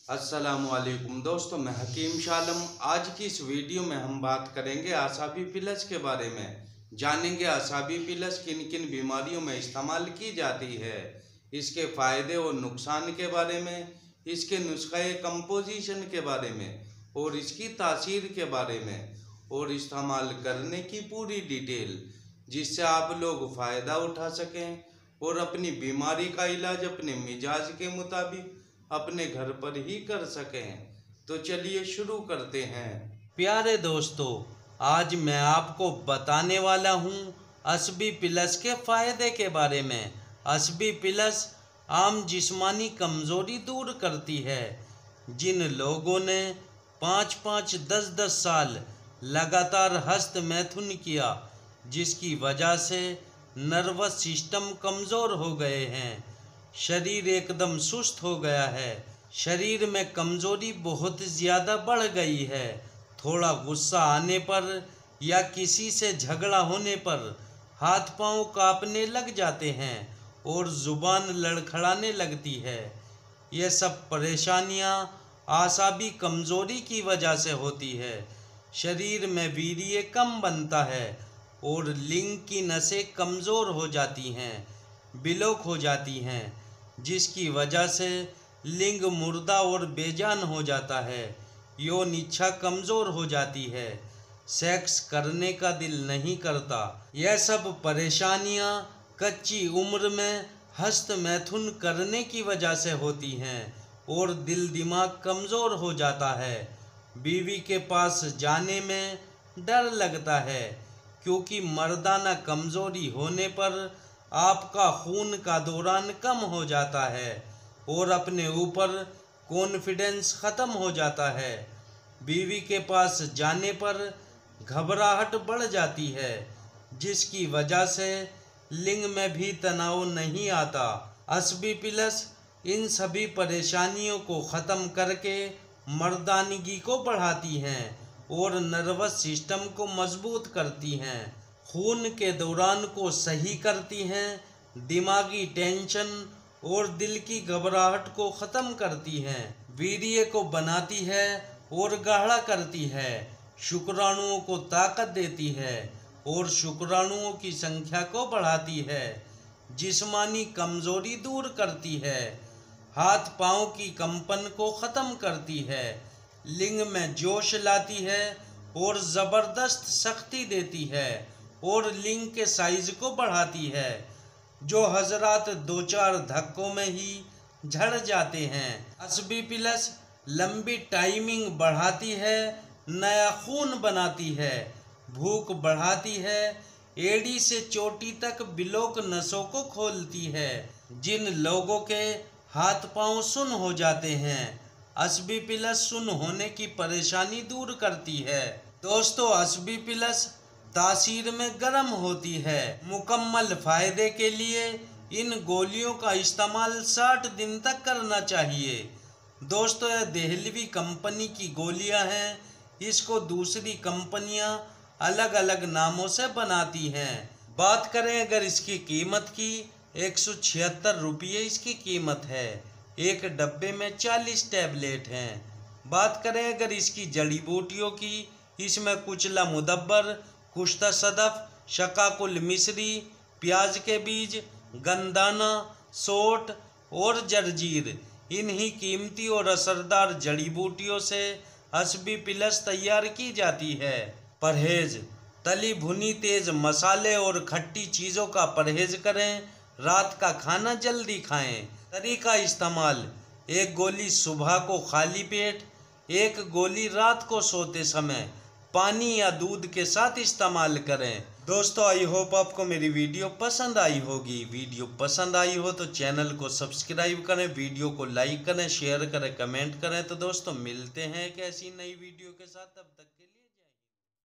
अस्सलामुअलैकुम दोस्तों, मैं हकीम शालम। आज की इस वीडियो में हम बात करेंगे आसाबी पिलस के बारे में। जानेंगे आसाबी पिलस किन किन बीमारियों में इस्तेमाल की जाती है, इसके फ़ायदे और नुकसान के बारे में, इसके नुस्खे कंपोजिशन के बारे में और इसकी तासीर के बारे में और इस्तेमाल करने की पूरी डिटेल, जिससे आप लोग फ़ायदा उठा सकें और अपनी बीमारी का इलाज अपने मिजाज के मुताबिक अपने घर पर ही कर सकें। तो चलिए शुरू करते हैं। प्यारे दोस्तों, आज मैं आपको बताने वाला हूँ असबी पिलस के फ़ायदे के बारे में। असबी पिलस आम जिस्मानी कमज़ोरी दूर करती है। जिन लोगों ने 5-5, 10-10 साल लगातार हस्त मैथुन किया, जिसकी वजह से नर्वस सिस्टम कमज़ोर हो गए हैं, शरीर एकदम सुस्त हो गया है, शरीर में कमज़ोरी बहुत ज़्यादा बढ़ गई है, थोड़ा गुस्सा आने पर या किसी से झगड़ा होने पर हाथ पांव कांपने लग जाते हैं और ज़ुबान लड़खड़ाने लगती है। ये सब परेशानियां आसाबी कमज़ोरी की वजह से होती है। शरीर में वीर्य कम बनता है और लिंग की नसें कमज़ोर हो जाती हैं, ब्लॉक हो जाती हैं, जिसकी वजह से लिंग मुर्दा और बेजान हो जाता है। यौन इच्छा कमज़ोर हो जाती है, सेक्स करने का दिल नहीं करता। यह सब परेशानियां कच्ची उम्र में हस्त मैथुन करने की वजह से होती हैं और दिल दिमाग कमज़ोर हो जाता है। बीवी के पास जाने में डर लगता है, क्योंकि मर्दाना कमज़ोरी होने पर आपका खून का दौरान कम हो जाता है और अपने ऊपर कॉन्फिडेंस ख़त्म हो जाता है। बीवी के पास जाने पर घबराहट बढ़ जाती है, जिसकी वजह से लिंग में भी तनाव नहीं आता। असबी पिलस इन सभी परेशानियों को ख़त्म करके मर्दानगी को बढ़ाती हैं और नर्वस सिस्टम को मजबूत करती हैं, खून के दौरान को सही करती हैं, दिमागी टेंशन और दिल की घबराहट को ख़त्म करती हैं, वीर्य को बनाती है और गाढ़ा करती है, शुक्राणुओं को ताकत देती है और शुक्राणुओं की संख्या को बढ़ाती है, जिस्मानी कमज़ोरी दूर करती है, हाथ पाँव की कंपन को ख़त्म करती है, लिंग में जोश लाती है और ज़बरदस्त शक्ति देती है और लिंग के साइज को बढ़ाती है, जो हजरात 2-4 धक्कों में ही झड़ जाते हैं। असबी पिलस लंबी टाइमिंग बढ़ाती है, नया खून बनाती है, भूख बढ़ाती है, एड़ी से चोटी तक ब्लॉक नसों को खोलती है। जिन लोगों के हाथ पांव सुन्न हो जाते हैं, असबी पिलस सुन्न होने की परेशानी दूर करती है। दोस्तों, असबी पिलस तासीर में गर्म होती है। मुकम्मल फ़ायदे के लिए इन गोलियों का इस्तेमाल 60 दिन तक करना चाहिए। दोस्तों, यह देहलवी कंपनी की गोलियां हैं। इसको दूसरी कंपनियां अलग अलग नामों से बनाती हैं। बात करें अगर इसकी कीमत की, 176 रुपये इसकी कीमत है। एक डब्बे में 40 टैबलेट हैं। बात करें अगर इसकी जड़ी बूटियों की, इसमें कुचला मुदब्बर, कुश्ता सदफ, शकाकुल मिश्री, प्याज के बीज, गंदाना, सोट और जर्जीर, इन्हीं कीमती और असरदार जड़ी बूटियों से असबी पिलस तैयार की जाती है। परहेज: तली भुनी तेज मसाले और खट्टी चीज़ों का परहेज करें। रात का खाना जल्दी खाएं। तरीका इस्तेमाल: एक गोली सुबह को खाली पेट, एक गोली रात को सोते समय पानी या दूध के साथ इस्तेमाल करें। दोस्तों, आई होप आपको मेरी वीडियो पसंद आई होगी। वीडियो पसंद आई हो तो चैनल को सब्सक्राइब करें, वीडियो को लाइक करें, शेयर करें, कमेंट करें। तो दोस्तों, मिलते हैं एक ऐसी नई वीडियो के साथ, तब तक के